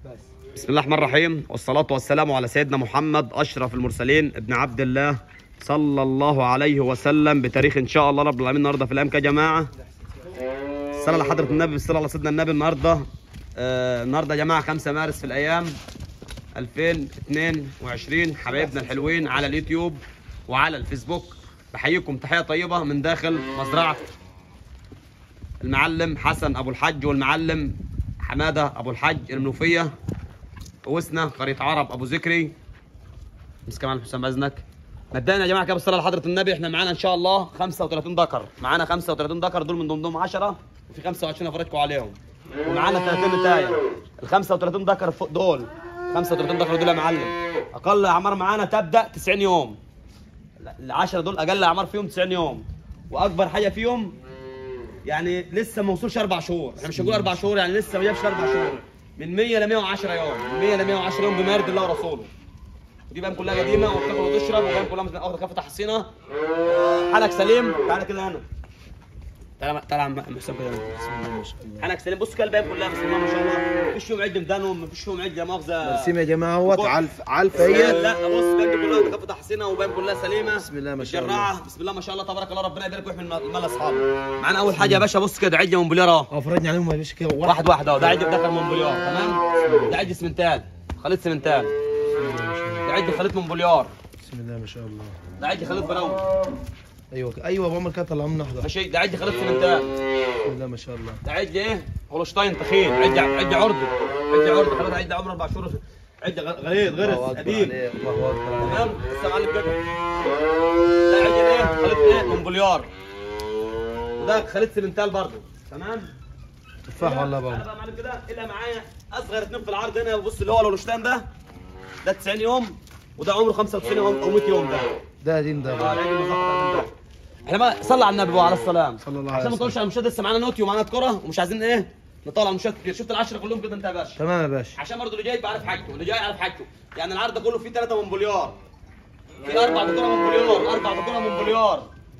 بسم الله الرحمن الرحيم، والصلاة والسلام على سيدنا محمد أشرف المرسلين ابن عبد الله صلى الله عليه وسلم. بتاريخ إن شاء الله رب العالمين النهارده في الأيام يا جماعة. الصلاة على حضرة النبي، بالصلاة على سيدنا النبي. النهارده يا جماعة 5 مارس في الأيام 2022. حبايبنا الحلوين على اليوتيوب وعلى الفيسبوك، بحييكم تحية طيبة من داخل مزرعة المعلم حسن أبو الحج والمعلم حمادة أبو الحج المنوفية، وسنا قرية عرب أبو ذكري. مسك معلم حسام بإذنك. مبدئيا يا جماعة كده بالصلاة على حضرة النبي، احنا معانا إن شاء الله 35 ذكر، معانا 35 ذكر، دول من ضمنهم 10 وفي 25 أفرجكم عليهم، ومعانا 30 نتاية. ال 35 ذكر فوق دول 35 ذكر دول يا معلم أقل أعمار معانا تبدأ 90 يوم. ال10 دول أقل أعمار فيهم 90 يوم، وأكبر حاجة فيهم يعني لسه ما وصلش 4 شهور، احنا مش هنقول 4 شهور يعني لسه ما جابش 4 شهور، من 100 ل 110 يوم، من 100 ل 110 يوم بما يرضي الله ورسوله. ودي بقى كلها قديمه وبتاكل وتشرب، وبقى كلها مثلا واخده كافه تحصينه. حالك سليم، تعالى كده هنا، تعالى يا عم حسام كده. بسم الله ما شاء الله. حالك سليم، بص كده الباقي كلها بسم الله ما شاء الله، مفيش فيهم عد مدانهم، مفيش فيهم عد لا مؤاخذه. مرسيم يا جماعه اهوت علف هي. لا بص باقي كلها واخده كافه تحصينه، وباقي كلها سليمه. بسم الله ما شاء الله. الجراعه بسم الله ما شاء الله تبارك الله، ربنا يبارك ويحمي المال اصحابه. معانا اول حاجه يا باشا، بص كده عد مونبوليار اهو. فرجني عليهم يا باشا كده واحد اهو، ده عد بدخل مونبوليار تمام. ده عد سمنتال، خليط سمنتال. ده عد خليط مونبوليار. بسم الله ما شاء الله. ده عد خليط براون. ايوه ابو عمر كده طلع لنا واحده. ماشي، ده عد خليط سمنتال. بسم الله ما شاء الله. ده عد ايه؟ هولشتاين تخين، عد عرض خلاص، عد عمره 4 شهور، عد غليظ غرس قديم. الله اكبر. تمام، لسه معلم كده. ده عد ايه؟ خليط ايه؟ مونبوليار. وده خليط سمنتال برضه تمام. تفاح والله بابا. انا بقى معلم كده الا معايا اصغر 2 في العرض هنا. بص اللي هو الهولشتاين ده 90 يوم، وده عمره 95 يوم او 100 يوم. ده قديم ده بقى. احنا بقى صلى على النبي بقى عليه السلام صلى الله عليه وسلم. عشان ما نطولش على المشاهد، لسه معانا نوتي ومعانا كرة ومش عايزين ايه نطول على المشاهد كتير. شفت ال10 كلهم كده انت يا باشا؟ تمام يا باشا. عشان برضه اللي جاي يبقى عارف حاجته واللي جاي عارف حاجته. يعني العرض ده كله فيه 3 مونبوليار، في 4 دكوره مونبوليار، 4 دكوره مونبوليار،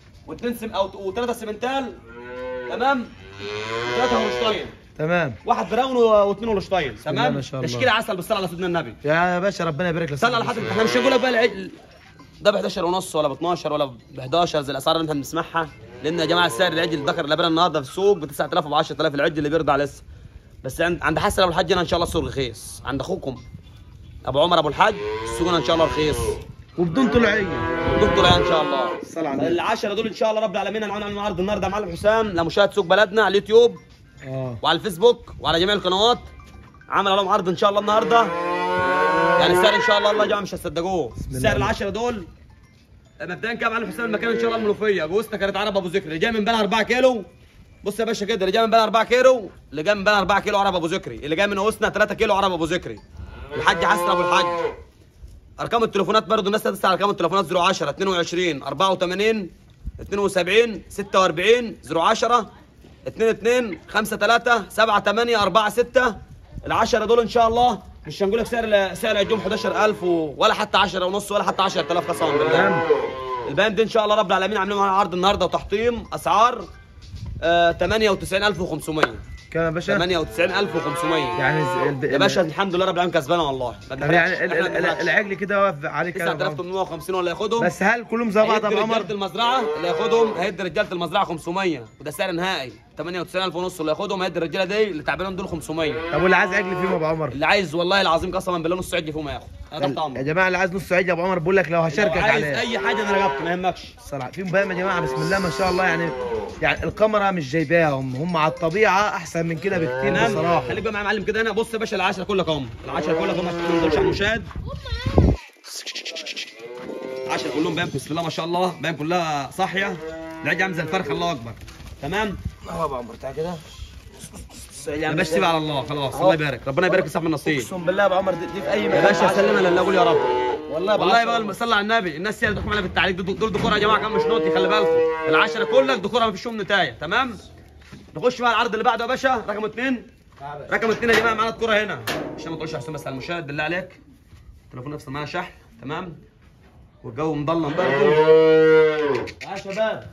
و3 سمنتال تمام، و3 هولشتاين تمام، 1 براون و2 هولشتاين تمام. ما شاء الله. تشكيله عسل بالصلاه على سيدنا النبي. يا باشا ربنا يبارك لك. صلى على حضرتك. احنا مش هنقول لك بقى العيد ده ب 11 ونص ولا ب 12 ولا ب 11 زي الاسعار اللي احنا بنسمعها، لان يا جماعه السعر العجل الذكر اللي بقى النهارده في السوق ب 9000 وب 10000 العجل اللي بيرضع لسه. بس عند حسن ابو الحاج هنا ان شاء الله السوق رخيص، عند اخوكم ابو عمر ابو الحاج السوق هنا ان شاء الله رخيص وبدون طلعيه. بدون طلعيه ان شاء الله. صل على النبي. ال10 دول ان شاء الله رب العالمين هنعمل النهارده يا معلم حسام لمشاهد سوق بلدنا على اليوتيوب وعلى الفيسبوك وعلى جميع القنوات. عمل لهم عرض ان شاء الله النهارده، يعني السعر ان شاء الله يا جماعه مش هتصدقوه. سعر ال10 دول مبدئيا كده معلم حسام المكان ان شاء الله المنوفيه بوسطى قريه عرب ابو ذكري، اللي جاي من بين 4 كيلو. بص يا باشا كده، اللي جاي من بين 4 كيلو، اللي جاي من بين 4 كيلو عرب ابو ذكري، اللي جاي من وسطى 3 كيلو عرب ابو ذكري، الحاج حسن ابو الحاج. ارقام التليفونات برضه الناس تسال على ارقام التليفونات 010 22 84 72 46 010 22 53 78 46. ال10 دول ان شاء الله مش هنقول لك سعر الجم 11000 ولا حتى 10 ونص ولا حتى 10000 قسما بالله. الباقي دي ان شاء الله رب العالمين عاملين معانا عرض النهارده وتحطيم اسعار 98500. كام يا باشا؟ 98500 يعني يا باشا الحمد لله رب العالمين كسبانه والله. يعني العجل كده واقف عليك 9850 ولا ياخدهم. بس هل كلهم زي بعض يا ابو عمر؟ رجاله المزرعه اللي ياخدهم هيدي رجاله المزرعه 500 وده سعر نهائي. 98000 ونص اللي ياخدهم هيدي الرجاله دي اللي تعبانين دول 500. طب واللي عايز عجل فيهم يا ابو عمر؟ اللي عايز والله العظيم قسما بالله نص عجل فيهم هياخد. يا جماعه اللي عايز نص عجل يا ابو عمر بقول لك لو هشاركك عليه عايز اي حاجه انا رقبت ما يهمكش. الصراحه فيهم بقى يا جماعه بسم الله ما شاء الله، يعني الكاميرا مش جايباهم، هم على الطبيعه احسن من كده بكتير بصراحه. خليك بقى معايا معلم كده هنا. بص يا باشا ال10 كلها هم، ال10 كلها هم عشان ما نقولش على المشاهد. 10 كلهم باين بسم الله ما شاء الله، باين كلها صاحيه، العجل عامل زي الفرخه الله اكبر تمام. اهو يا ابو عمر تعالى كده يا باشا سيب على الله خلاص. الله يبارك، ربنا يبارك في صاحب النصيب. اقسم بالله يا ابو عمر دي في اي مكان يا باشا سلمها لله قول يا رب. والله بقى صلى على النبي. الناس هي اللي بتحكم علينا بالتعليق، دول دكوره يا جماعه كمان مش نوتي، خلي بالكم. ال10 كلها دكوره ما فيش فيهم نتايه تمام. نخش بقى العرض اللي بعده يا باشا رقم 2. رقم 2 يا جماعه معانا الكوره هنا عشان ما تقولش يا حسام بس على المشاهد بالله عليك. التليفون نفسه معاه شحن تمام، والجو مضلم برضه يا شباب.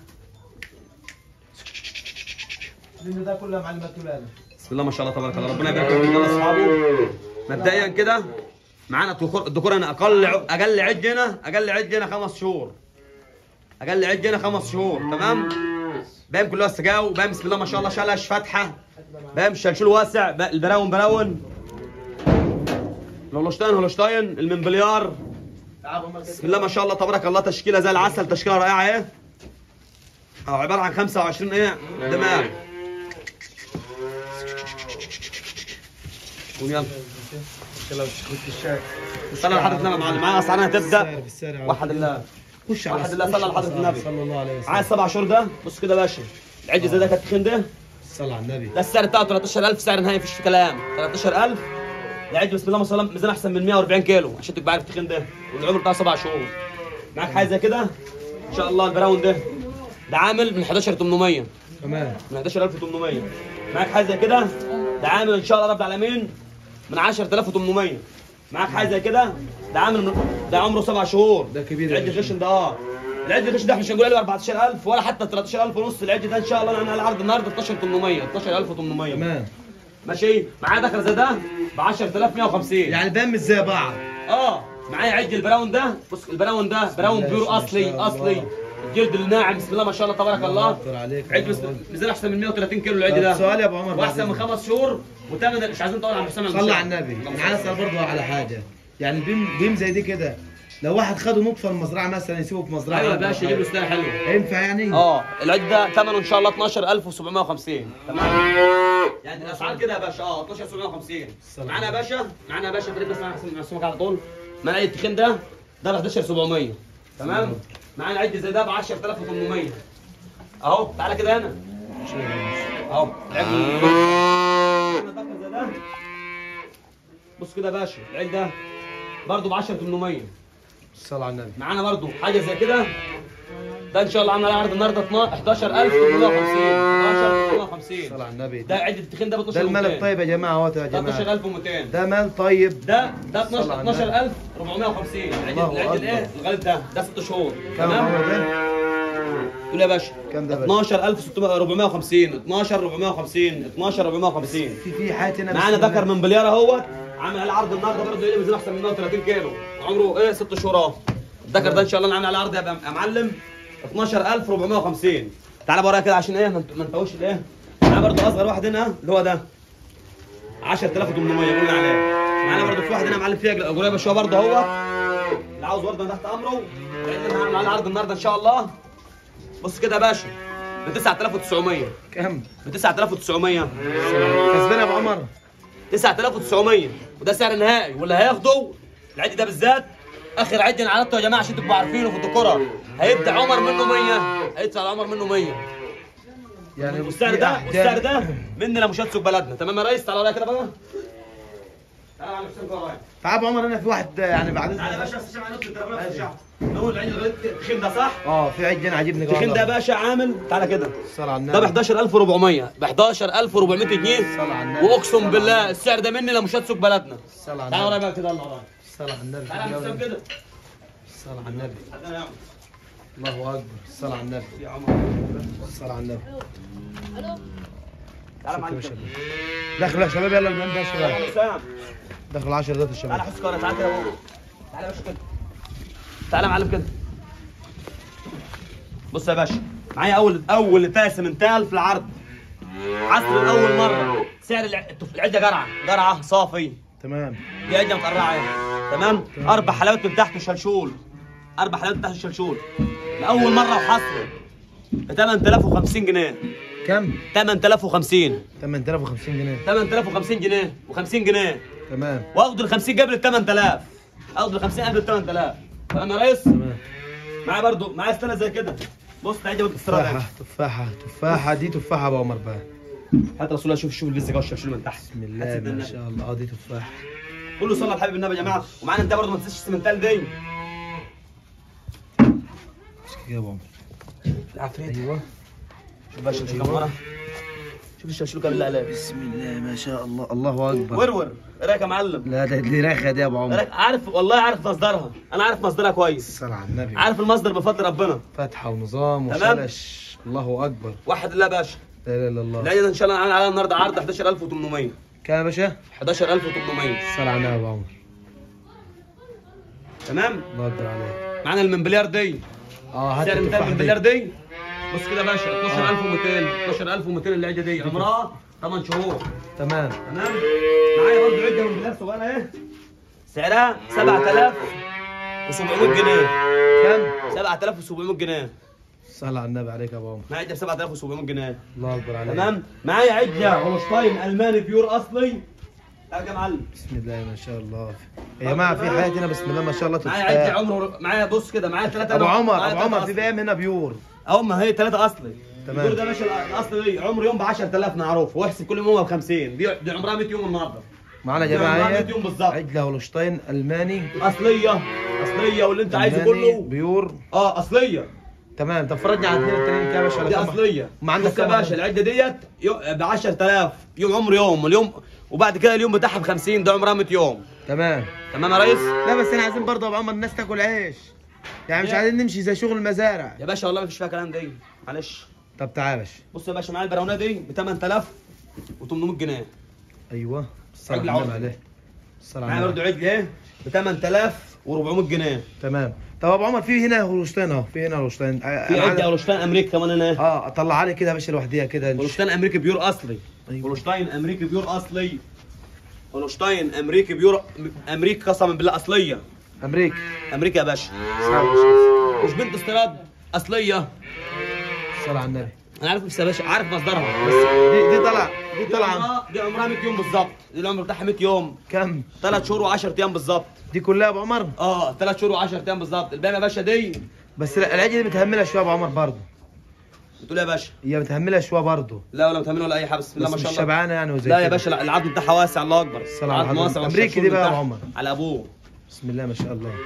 ده كله يا معلم. بسم الله ما شاء الله تبارك الله، ربنا يبارك فيك. اصحابه مبدئيا كده معانا الديكور هنا اقل عد هنا 5 شهور. اقل عد هنا 5 شهور تمام. باهم كلها استجاو، باهم بسم الله ما شاء الله شلش فتحه، باهم شلشول واسع، البراون هولشتاين المنبليار بسم الله ما شاء الله تبارك الله. تشكيله زي العسل، تشكيله رائعه اهي، عباره عن 25 ايه دماغ. يلا صلى على حضرة النبي يا معلم. معايا اسعارنا هتبدا وحد الله خش على وحد الله صلى على حضرة النبي صلى الله عليه وسلم. عايز 7 شهور ده. بص كده يا باشا، العجل زي ده كانت تخين ده، صلى على النبي، ده السعر بتاعه 13000 سعر نهائي مفيش كلام. 13000 العجل بسم الله ما شاء الله ميزان احسن من 140 كيلو عشان تبقى عارف التخين ده، والعمر بتاعه 7 شهور. معاك حاجه زي كده ان شاء الله. البراون ده عامل من 11800 تمام، من 11800. معاك حاجه زي كده ده عامل ان شاء الله رب العالمين من 10800. معاك حاجه زي كده ده عامل ده عمره 7 شهور. ده كبير. العد الغشن ده العد الغشن ده احنا مش هنقول عليه 14000 ولا حتى 13000 ونص. العد ده ان شاء الله انا على العرض النهارده 12800 12800 تمام ماشي. معايا دخل زي ده ب 10150 يعني ده مش زي بعض. معايا عد البراون ده. بص البراون ده براون بيور اصلي الجلد الناعم بسم الله ما شاء الله تبارك الله. عد ميزان احسن من 130 كيلو العد ده. سؤال يا ابو عمر، واحسن من 5 شهور وثمن مش عايزين نطول على حسام. صلى على النبي. انا عايز اسال برضه على حاجه، يعني بيم زي دي كده لو واحد خده نطفه المزرعه مثلا يسيبه في مزرعه. ايوه يا باشا يجيب له سلاح حلو ينفع يعني؟ العد ده ثمنه ان شاء الله 12750 تمام. يعني الاسعار كده يا باشا 12750. معانا يا باشا فريق بس معانا على طول. معانا التخين ده ب 11700 تمام. معانا عد زي ده ب 10800 اهو. تعالى كده هنا اهو العد زي ده. بص كده يا باشا العد ده برضه ب 10800. الصلاة على النبي. معانا برضه حاجه زي كده ده ان شاء الله عامل على عرض النهارده 11850 الصلاة على النبي. ده عد التخين ده ب 12200. ده المال الطيب يا جماعه اهوت يا جماعه. 13200 ده مال طيب. ده 12450. العد الايه الغالب ده 6 شهور كم عمر ده؟ قول يا باشا كم ده باشا؟ 12450 12450 في حياتي هنا معانا ذكر من بليار اهوت عامل على عرض النهارده برضه ايه ميزان احسن من 130 كيلو عمره ايه 6 شهور اهو. الذكر ده ان شاء الله عامل على عرض يا معلم 12450. تعالى بقى كده عشان ايه ما نتوهش الايه. معانا برضه اصغر واحد هنا اللي هو ده 10800 قلنا عليه. معانا برضه في واحد هنا معلم فيها قريبه شويه برضه اهو اللي عاوز برضه تحت امره لان هعمل على عرض النهارده ان شاء الله. بص كده يا باشا ب 9900. كم؟ ب 9900 كسبان يا ابو عمر. 9900 وده سعر نهائي. واللي هياخده العد ده بالذات اخر عد انا عرضته يا جماعه عشان تبقوا عارفينه في الدكوره هيبدا عمر منه 100 هيدفع عمر منه 100 يعني والسعر ده مني لمشات سوق بلدنا تمام يا ريس. تعالى ورايا كده بقى. تعالى على حسين ورايا. تعال ابو عمر. انا في واحد يعني بعد تعالى يا باشا الشمع نط التليفون في الشعب. نقول العيد التخين ده صح؟ في عد انا عاجبني التخين ده يا باشا عامل تعالى كده الصلاة على النبي. ده ب 11400 ب 11400 جنيه. الصلاة على النبي. واقسم بالله السعر ده مني لمشات سوق بلدنا. الصلاة على تعالى ورايا النبي. بقى كده يلا ورايا. الصلاة على النبي. تعالى يا حسام كده. الصلاة على النبي. الله اكبر. الصلاة على النبي. يا عمر الصلاة على النبي. تعالى معلم دخل يا شباب يلا المهم ده يا شباب. تعالى حسام دخل 10 دقايق تعالى الشباب. حس كوره تعالى كده تعالى يا باشا كده. تعالى يا معلم كده. بص يا باشا معايا اول اسمنتال في العرض عصر الاول مره. سعر العده قرعه صافي تمام. دي عده مقرعه تمام. 4 حلاوات من تحت وشلشول. 4 حلاوات من تحت وشلشول لاول مره وحصر ب 8050 جنيه. كم؟ 8050 8050 جنيه. 8050 جنيه و50 جنيه. تمام. واخد ال 50 قبل ال 8000. اخد ال 50 قبل ال 8000 تمام يا ريس؟ تمام. معايا برضه معايا استنى زي كده. بص تعالى تفاحة دي تفاحة ابو عمر بقى. حتى رسول الله شوف البزه والشلشول من تحت. بسم الله ما شاء الله. دي تفاحة. كله صلى على الحبيب النبي يا جماعه. ومعانا انت برضه ما تنساش السمنتال دي. مش كده يا ابو عمر. العفريت ايوه. شوف باشا الكاميرا. شوف الشلشول كان بالله عليك. بسم الله ما شاء الله. الله اكبر. ورور ايه رايك يا معلم؟ لا ده دي ريخه دي يا ابو عمر. عارف والله عارف مصدرها. انا عارف مصدرها كويس. الصلاة على النبي. عارف المصدر بفضل ربنا. فتحه ونظام تمام. وشلش. الله اكبر. واحد الله يا باشا. لا اله الا الله. العيد ان شاء الله على النهارده عرض 11800. كام يا باشا؟ 11800. الصلاة على النبي يا ابو عمر. تمام. الله يقدر عليك. معانا المنبليار دي هات سعر التفاح المنبليار دي. دي بص كده يا باشا 12200. 12200 العده دي عمرها 8 شهور. تمام. تمام. معايا برضه عده منبليار صغيره اهي سعرها 7700 جنيه. كام؟ 7700 جنيه. الصلاة على النبي عليك يا ابو عمر. معايا عده ب 7700 جنيه. الله اكبر عليك. تمام. معايا عده هولشتاين الماني بيور اصلي. يا معلم بسم الله ما شاء الله. يا جماعه في حاجات هنا بسم الله ما شاء الله معايا تتفاح. عده عمره معايا بص كده معايا 3 ابو عمر في بقى هنا بيور. هم هي 3 اصلي. تمام. الدور ده يا باشا الاصل دي عمر يوم ب 10000 معروف واحسب كل يوم ب 50. دي عمرها 100 يوم النهارده. معانا يا دي عمرها جماعه 100 يوم بالظبط. عجله هولشتاين الماني اصليه واللي انت عايزه ألماني كله. بيور. اصليه. تمام. طب فرجني على الاثنين التانيين كده يا باشا. دي اصليه. ما عندك بص يا باشا العده ديت ب 10000 يوم عمر يوم اليوم وبعد كده اليوم بتاعها ب 50. ده عمرها 100 يوم. تمام. تمام يا ريس. لا بس احنا عايزين برضه يا ابو عمر الناس تاكل عيش. يعني مش عايزين نمشي زي شغل المزارع. يا باشا والله ما فيش فيها كلام دي معلش. طب تعال يا باشا. بص يا باشا معايا البراونه دي ب 8800 جنيه. ايوه. الصلاة عجل على عرض. النبي عليه. الصلاة على معايا النبي. برضه عجله ايه ب 8400 جنيه. تمام. طب يا ابو عمر في هنا هولشتاين اهو. في هنا هولشتاين. في عده هولشتاين امريكي كمان هنا. طلع لي كده يا باشا لوحديها كده. هولشتاين امريكي بيور اصلي. أيوة. هولشتاين امريكي بيور اصلي. هولشتاين امريكي بيور امريكي قسما بالله اصليه. امريكا. امريكا يا باشا. مش بنت استيراد اصليه. الصلاة على النبي. انا عارف بس يا باشا عارف مصدرها بس دي طلع دي طالعه دي عمرها 100 يوم بالظبط. دي العمر بتاعها 100 يوم. كم؟ 3 شهور و10 ايام بالظبط. دي كلها يا ابو عمر. 3 شهور و10 ايام بالظبط. الباقي يا باشا دي بس العجله دي متهمله شويه يا ابو عمر برضه. بتقول يا باشا هي متهمله شويه برضه. لا ولا متعمل ولا اي حاجه بسم الله بس ما مش شاء الله. شبعانه يعني وزي لا كده. يا باشا لا العظم بتاعها واسع الله اكبر. الصلاة على العظم حضرتك. واسع أمريكي والشرشور دي بقى يا بتاعها أبو عمر. على ابوه. بسم الله ما شاء الله.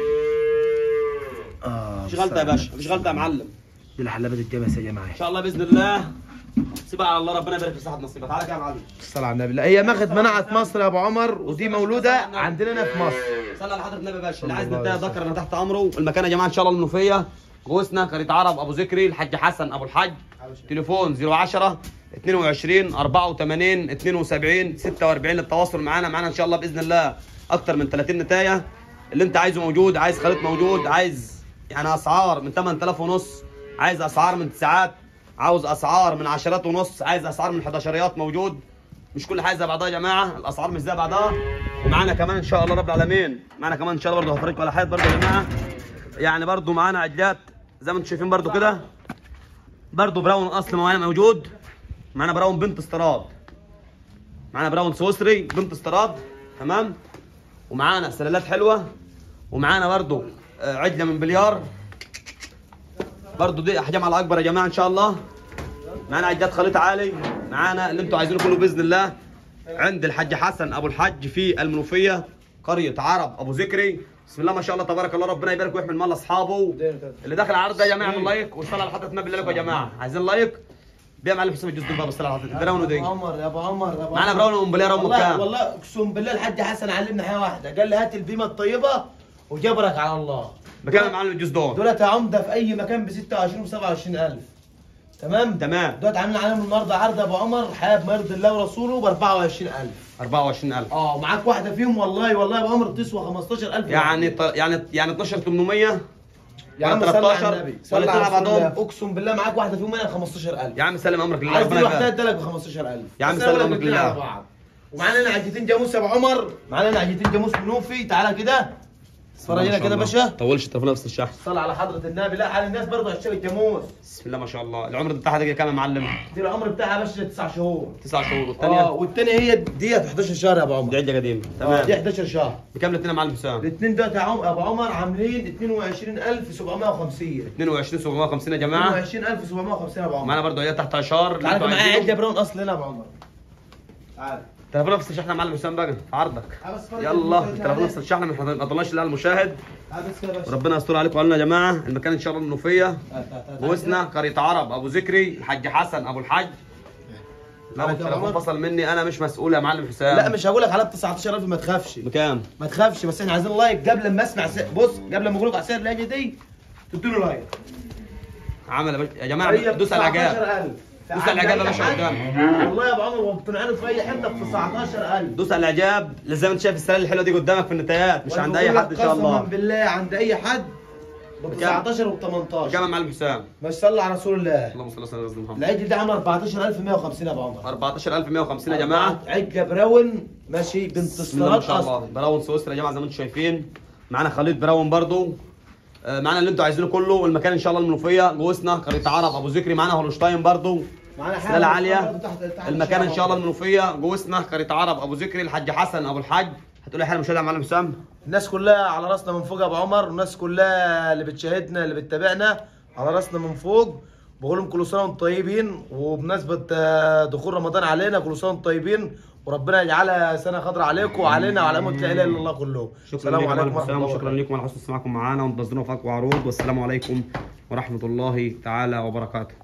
مش غلطه يا باشا مش غلطه يا معلم. دي الحلبات الجمس يا جماعه. ان شاء الله باذن الله سيبها على الله ربنا يبارك في صحه نصيبك. تعالى كده يا معلم. الصلاة على النبي. لا هي ماخد منعت مصر يا ابو عمر ودي مولوده عندنا هنا في مصر. صلى على حضره النبي يا باشا. صلى اللي عايز الله ننتهي عليه ذكر انا تحت امره. المكان يا جماعه ان شاء الله المنوفيه غوثنا قريه عرب ابو ذكري الحاج حسن ابو الحاج. تليفون 010 22 84 72 46 للتواصل معانا ان شاء الله باذن الله اكتر من 30 نتايه. اللي انت عايزه موجود. عايز خليط موجود. عايز يعني اسعار من 8000 ونص. عايز اسعار من 9. عاوز اسعار من 10 ونص. عايز اسعار من 11 موجود. مش كل حاجه زي بعضها يا جماعه. الاسعار مش زي بعضها. ومعانا كمان ان شاء الله رب العالمين معانا كمان ان شاء الله برضه هفرجكم على حاجات برضه يا جماعه. يعني برضه معانا عجلات زي ما انتم شايفين برضه كده. برضه براون اصل معانا موجود. معانا براون بنت استيراد. معانا براون سويسري بنت استيراد. تمام. ومعانا سلالات حلوه. ومعانا برضه عجله من بليار. برضه دي احجام على اكبر يا جماعه ان شاء الله. معانا عجلات خليط عالي. معانا اللي انتم عايزينه كله باذن الله عند الحاج حسن ابو الحج في المنوفيه قريه عرب ابو ذكري. بسم الله ما شاء الله تبارك الله ربنا يبارك ويحمي المال لاصحابه. اللي داخل على العرض ده يا جماعه اعمل لايك وصلى على حضره النبي لكم يا جماعه. عايزين لايك. بيع معلم حسام الجزء بقى بالصلاه على حضره البراون دي. يا ابو عمر معانا براون ومبليار امك كام؟ والله اقسم بالله الحاج حسن علمنا حاجه واحده. قال لي هات البيمه الطيبه وجبرك على الله. بكام يا معلم الجزء دول؟ دولت يا عمده في اي مكان ب 26 و 27000. تمام. دولت عاملين عليهم النهارده عرض يا ابو عمر حاب ما يرضي الله ورسوله ب 24000. 24000. ومعاك واحده فيهم والله يا ابو عمر تسوى 15000. يعني 12800 يا عم 13 صلي على النبي. ولا على تلعب رسول الله. بعضهم. اقسم بالله معاك واحده فيهم هنا ب 15000. يا عم سلم امرك لله عايز ربنا واحده يبارك. ادالك ب 15000. يا عم بس سلم أنا امرك بقول لك لله. على بعض. ومعانا هنا عجتين جاموس يا ابو عمر. معانا هنا عجتين جاموس منوفي. تعالى كده اتفرج هنا كده يا باشا. طولش التليفون نفس الشحن. صل على حضره النبي. لا على الناس برضه هتشتري الجاموس. بسم الله ما شاء الله. العمر بتاعها ده كام يا معلم؟ دي العمر بتاعها يا باشا 9 شهور. 9 شهور. والثانيه والثانيه هي ديت 11 شهر يا ابو عمر. دي عده قديمه. دي تمام. 11 شهر. بكام الاثنين يا معلم حسام؟ الاثنين دول يا ابو عمر عاملين 22750. 22750 يا جماعه. 22750 يا ابو عمر. معانا برضه هي تحت اشار. تعالى معايا عده براون اصل هنا يا ابو عمر. تعالى. تليفون نفس الشحن يا معلم حسام بقى في عرضك. يلا التليفون نفس الشحن ما طلعش لها المشاهد. ربنا يستر عليكم وعلينا يا جماعه. المكان ان شاء الله المنوفيه غوثنا قريه عرب ابو ذكري الحاج حسن ابو الحاج. لا التليفون فصل مني انا مش مسؤول يا معلم حسام. لا مش هقول لك على ب 19000 ما تخافش. بكام؟ ما تخافش بس احنا عايزين لايك قبل ما اسمع بص قبل ما اقول لك على سعر العجه دي تدوا له لايك. عمل يا جماعه دوس على الاعجاب. دوس على الاعجاب يا باشا قدام. والله يا ابو عمر وبتنعرض في اي حته ب 19000. دوس على الاعجاب زي ما انت شايف السلال الحلوه دي قدامك في النتايات، مش عند اي حد ان شاء الله. قسما بالله عند اي حد ب 19 وب 18. كام يا معلم حسام؟ ما صلى على رسول الله. اللهم صل على سيدنا محمد. العجل ده عامله 14150 يا ابو عمر. 14150 يا جماعه. عجه براون ماشي بنت ما استراد شاء الله. اصلا. براون سويسرا يا جماعه زي ما انتم شايفين. معانا خليط براون برضو. معانا اللي انتوا عايزينه كله، والمكان ان شاء الله المنوفيه جوزنا قريه عرب ابو ذكري. معانا هولشتاين برضو معانا سلاله عاليه. تحت المكان ان شاء الله المنوفيه جوزنا قريه عرب ابو ذكري. الحاج حسن ابو الحاج. هتقول لي حاجه مشاهده يا معلم حسام؟ الناس كلها على راسنا من فوق يا ابو عمر، والناس كلها اللي بتشاهدنا اللي بتتابعنا على راسنا من فوق. بقول لهم كل سنه وانتم طيبين، وبمناسبه دخول رمضان علينا كل سنه وانتم طيبين، وربنا يجعلها سنه خضراء عليكم وعلينا وعلى امه لا اله الا الله كلهم. شكرا لكم عليكم السلام، وشكرا لكم على حسن استماعكم معانا، وانتظرونا في اقوى عروض. والسلام عليكم ورحمه الله تعالى وبركاته.